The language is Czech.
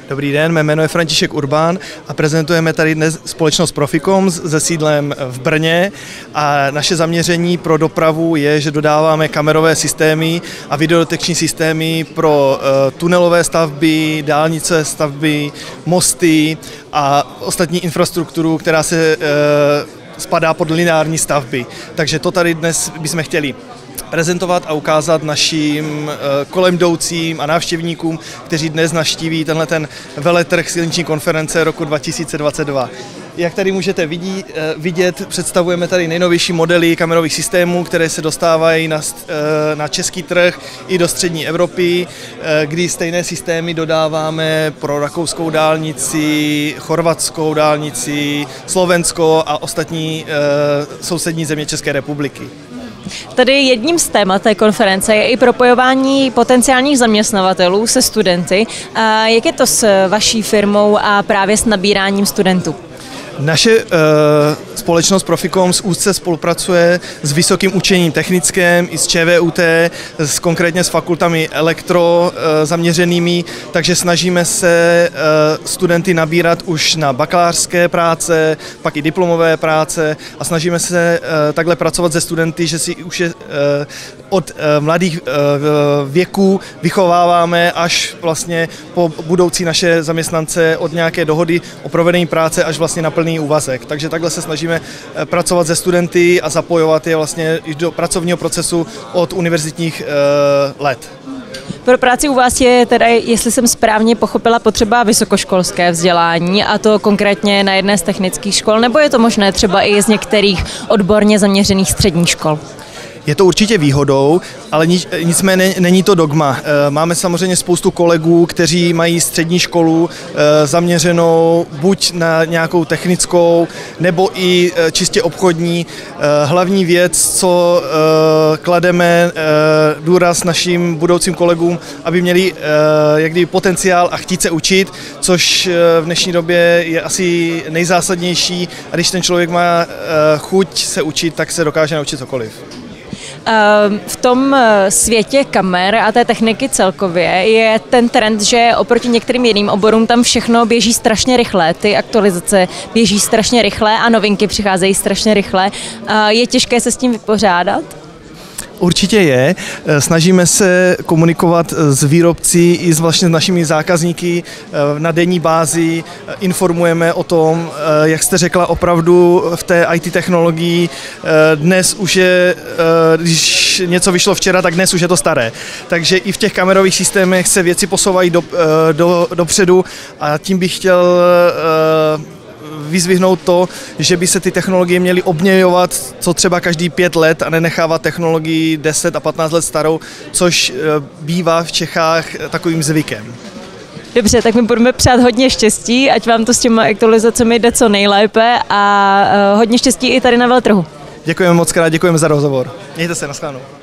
Dobrý den, mé jméno je František Urbán a prezentujeme tady dnes společnost Proficoms se sídlem v Brně a naše zaměření pro dopravu je, že dodáváme kamerové systémy a videodetekční systémy pro tunelové stavby, dálnice stavby, mosty a ostatní infrastrukturu, která se spadá pod lineární stavby. Takže to tady dnes bychom chtěli prezentovat a ukázat našim kolem jdoucím a návštěvníkům, kteří dnes navštíví tenhle veletrh silniční konference roku 2022. Jak tady můžete vidět, představujeme tady nejnovější modely kamerových systémů, které se dostávají na český trh i do střední Evropy, kdy stejné systémy dodáváme pro rakouskou dálnici, chorvatskou dálnici, Slovensko a ostatní sousední země České republiky. Tady jedním z témat té konference je i propojování potenciálních zaměstnavatelů se studenty. Jak je to s vaší firmou a právě s nabíráním studentů? Naše společnost Proficoms úzce spolupracuje s Vysokým učením technickým i s ČVUT, konkrétně s fakultami elektro zaměřenými, takže snažíme se studenty nabírat už na bakalářské práce, pak i diplomové práce a snažíme se takhle pracovat se studenty, že si už je od mladých věků vychováváme až vlastně po budoucí naše zaměstnance od nějaké dohody o provedení práce až vlastně na plný úvazek. Takže takhle se snažíme pracovat se studenty a zapojovat je vlastně i do pracovního procesu od univerzitních let. Pro práci u vás je teda, jestli jsem správně pochopila, potřeba vysokoškolské vzdělání, a to konkrétně na jedné z technických škol, nebo je to možné třeba i z některých odborně zaměřených středních škol? Je to určitě výhodou, ale nicméně není to dogma. Máme samozřejmě spoustu kolegů, kteří mají střední školu zaměřenou buď na nějakou technickou, nebo i čistě obchodní. Hlavní věc, co klademe důraz našim budoucím kolegům, aby měli jakdy potenciál a chtít se učit, což v dnešní době je asi nejzásadnější. A když ten člověk má chuť se učit, tak se dokáže naučit cokoliv. V tom světě kamer a té techniky celkově je ten trend, že oproti některým jiným oborům tam všechno běží strašně rychle, ty aktualizace běží strašně rychle a novinky přicházejí strašně rychle. Je těžké se s tím vypořádat? Určitě je. Snažíme se komunikovat s výrobci i vlastně s našimi zákazníky na denní bázi. Informujeme o tom, jak jste řekla, opravdu v té IT technologii dnes už je, když něco vyšlo včera, tak dnes už je to staré. Takže i v těch kamerových systémech se věci posouvají dopředu a tím bych chtěl vyzvihnout to, že by se ty technologie měly obměňovat co třeba každý 5 let a nenechávat technologii 10 a 15 let starou, což bývá v Čechách takovým zvykem. Dobře, tak my budeme přát hodně štěstí, ať vám to s těma aktualizacemi jde co nejlépe a hodně štěstí i tady na veletrhu. Děkujeme moc krát, děkujeme za rozhovor. Mějte se, nashledanou.